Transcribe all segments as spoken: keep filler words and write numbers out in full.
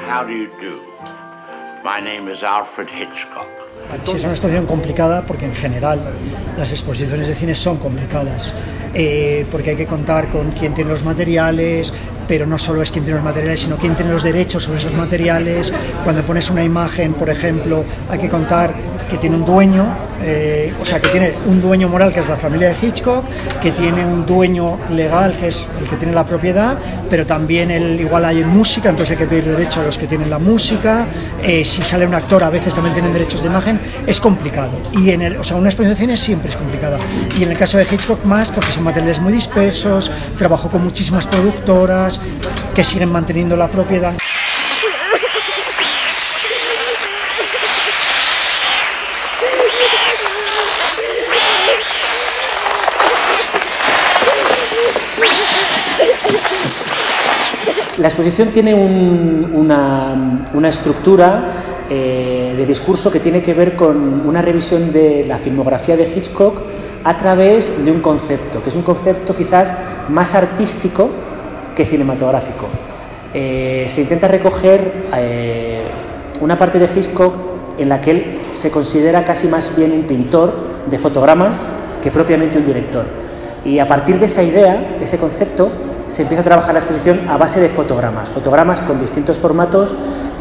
How do you do? My name is Alfred Hitchcock. Sí, es una exposición complicada porque en general las exposiciones de cine son complicadas, eh, porque hay que contar con quién tiene los materiales, pero no solo es quién tiene los materiales, sino quién tiene los derechos sobre esos materiales. Cuando pones una imagen, por ejemplo, hay que contar que tiene un dueño, eh, o sea, que tiene un dueño moral, que es la familia de Hitchcock, que tiene un dueño legal, que es el que tiene la propiedad, pero también el, igual hay música, entonces hay que pedir derecho a los que tienen la música. Eh, si sale un actor, a veces también tienen derechos de imagen. Es complicado, y en el, o sea, una exposición de cine siempre es complicada, y en el caso de Hitchcock más, porque son materiales muy dispersos. Trabajó con muchísimas productoras que siguen manteniendo la propiedad. La exposición tiene un, una, una estructura eh, de discurso que tiene que ver con una revisión de la filmografía de Hitchcock a través de un concepto, que es un concepto quizás más artístico que cinematográfico. Eh, se intenta recoger eh, una parte de Hitchcock en la que él se considera casi más bien un pintor de fotogramas que propiamente un director. Y a partir de esa idea, ese concepto, se empieza a trabajar la exposición a base de fotogramas, fotogramas con distintos formatos,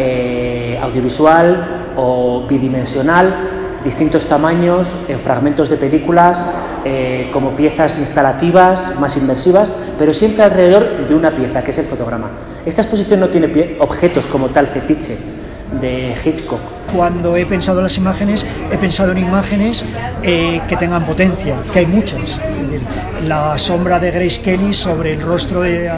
eh, audiovisual o bidimensional, distintos tamaños, en fragmentos de películas, eh, como piezas instalativas, más inmersivas, pero siempre alrededor de una pieza, que es el fotograma. Esta exposición no tiene pie, objetos como tal fetiche de Hitchcock. Cuando he pensado en las imágenes, he pensado en imágenes eh, que tengan potencia, que hay muchas. La sombra de Grace Kelly sobre el rostro de,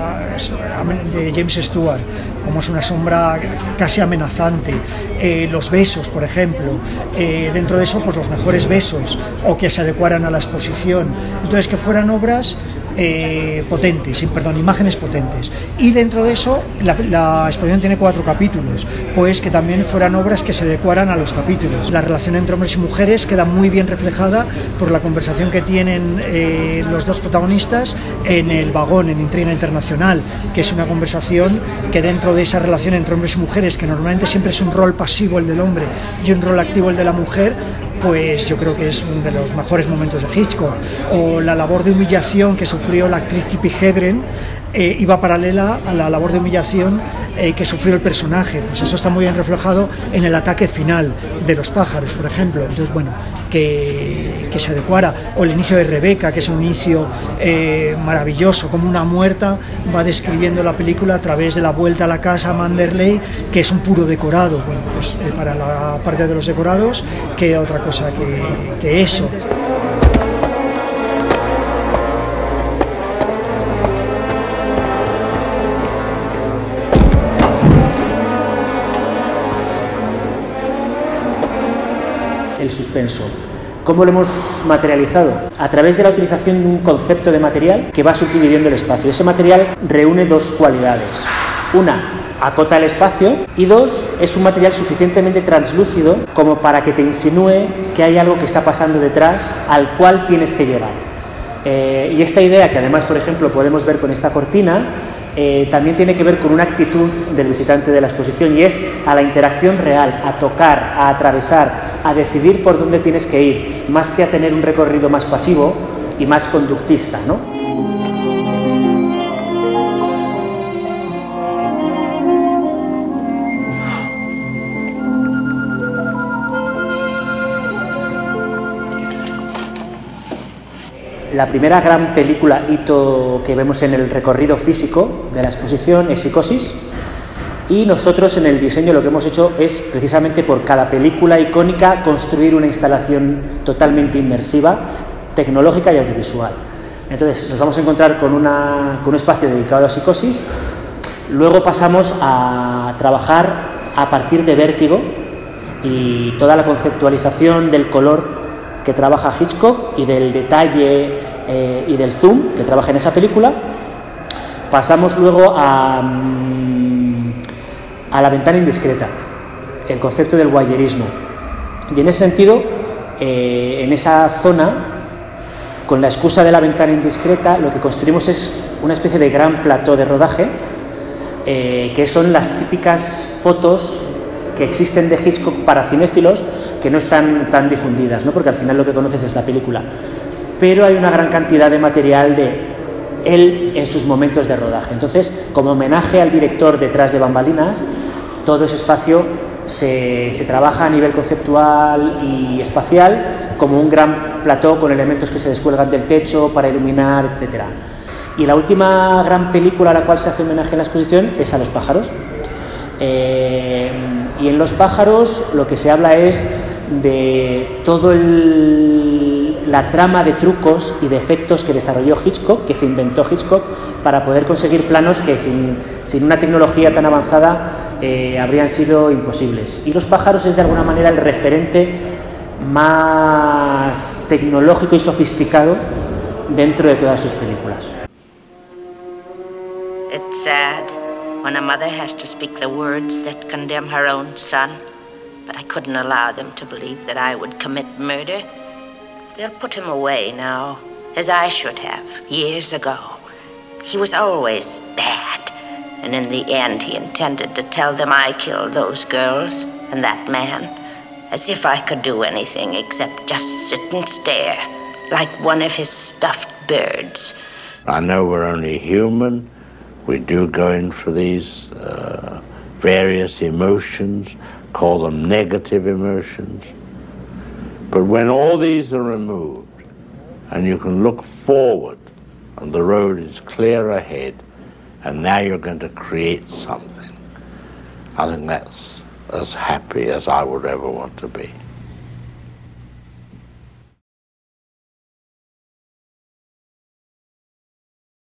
de James Stewart, como es una sombra casi amenazante. Eh, los besos, por ejemplo, eh, dentro de eso, pues los mejores besos, o que se adecuaran a la exposición. Entonces, que fueran obras eh, potentes, perdón, imágenes potentes. Y dentro de eso, la, la exposición tiene cuatro capítulos, pues que también fueran obras que se adecuaran a los capítulos. La relación entre hombres y mujeres queda muy bien reflejada por la conversación que tienen eh, los dos protagonistas en el vagón, en Intriga Internacional, que es una conversación que dentro de esa relación entre hombres y mujeres, que normalmente siempre es un rol pasivo el del hombre y un rol activo el de la mujer, pues yo creo que es uno de los mejores momentos de Hitchcock. O la labor de humillación que sufrió la actriz Tippi Hedren eh, iba paralela a la labor de humillación eh, que sufrió el personaje. Pues eso está muy bien reflejado en el ataque final de los pájaros, por ejemplo. Entonces, bueno, que, que se adecuara. O el inicio de Rebeca, que es un inicio eh, maravilloso, como una muerta va describiendo la película a través de la vuelta a la casa Manderley, que es un puro decorado. Bueno, pues eh, para la parte de los decorados, que otra cosa que, que eso. El suspenso. ¿Cómo lo hemos materializado? A través de la utilización de un concepto de material que va subdividiendo el espacio. Ese material reúne dos cualidades. Una, acota el espacio, y dos, es un material suficientemente translúcido como para que te insinúe que hay algo que está pasando detrás al cual tienes que llegar. Eh, y esta idea, que además, por ejemplo, podemos ver con esta cortina, eh, también tiene que ver con una actitud del visitante de la exposición, y es a la interacción real, a tocar, a atravesar, a decidir por dónde tienes que ir, más que a tener un recorrido más pasivo y más conductista, ¿no? La primera gran película hito que vemos en el recorrido físico de la exposición es Psicosis, y nosotros en el diseño lo que hemos hecho es precisamente por cada película icónica construir una instalación totalmente inmersiva, tecnológica y audiovisual. Entonces nos vamos a encontrar con, una, con un espacio dedicado a Psicosis. Luego pasamos a trabajar a partir de Vértigo y toda la conceptualización del color que trabaja Hitchcock y del detalle eh, y del zoom que trabaja en esa película. Pasamos luego a, a La ventana indiscreta, el concepto del voyerismo. Y en ese sentido, eh, en esa zona, con la excusa de la ventana indiscreta, lo que construimos es una especie de gran plató de rodaje eh, que son las típicas fotos que existen de Hitchcock para cinéfilos, que no están tan difundidas, ¿no? Porque al final lo que conoces es la película. Pero hay una gran cantidad de material de él en sus momentos de rodaje. Entonces, como homenaje al director detrás de bambalinas, todo ese espacio se, se trabaja a nivel conceptual y espacial como un gran plató con elementos que se descuelgan del techo para iluminar, etcétera. Y la última gran película a la cual se hace homenaje en la exposición es a Los pájaros. Eh, y en Los pájaros lo que se habla es de todo el, la trama de trucos y de efectos que desarrolló Hitchcock, que se inventó Hitchcock para poder conseguir planos que sin, sin una tecnología tan avanzada eh, habrían sido imposibles. Y Los pájaros es de alguna manera el referente más tecnológico y sofisticado dentro de todas sus películas. It's sad when a mother has to speak the words that condemn her own son, but I couldn't allow them to believe that I would commit murder. They'll put him away now, as I should have, years ago. He was always bad, and in the end he intended to tell them I killed those girls and that man, as if I could do anything except just sit and stare, like one of his stuffed birds. I know we're only human. We do go in for these uh, various emotions, call them negative emotions. But when all these are removed and you can look forward and the road is clear ahead and now you're going to create something, I think that's as happy as I would ever want to be.